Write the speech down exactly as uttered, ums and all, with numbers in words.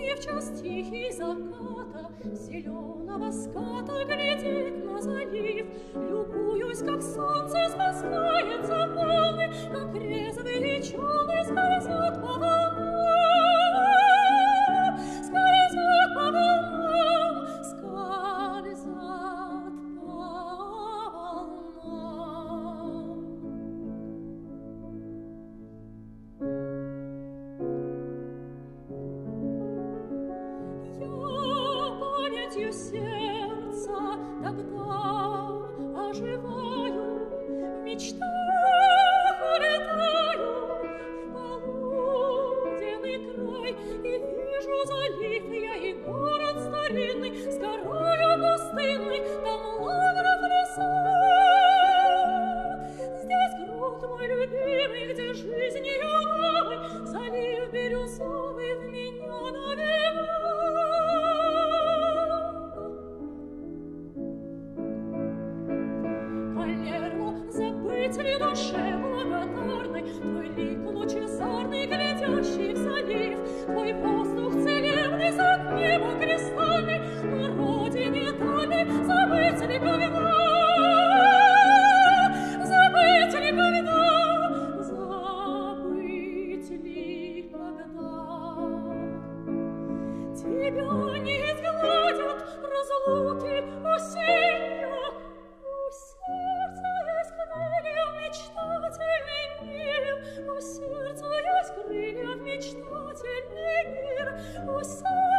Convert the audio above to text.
И в час тихий заката зеленого ската глядит на залив. Любуюсь, как солнце спускается в волны, как резвые челны скользят по волнам, скользят по волнам, скользят по волнам. Я памятью сердца тогда оживаю, в мечтах улетаю в полуденный край, и вижу залив я и город старинный с горою пустынной, там лавров леса. Здесь груд мой любимый, где жизнью новой залив бирюзовый в меня навевал. Валерно, забыть ли душе благодарной твой лик лучезарный, глядящий в залив, твой воздух целебный, за небо кристальный, на родине дальней, забыть ли когда, забыть ли когда, забыть ли когда. Тебя не изгладят разлуки осенью, у сердца есть крылья в мечтательный мир, у сердца есть крылья в мечтательный мир, у сердца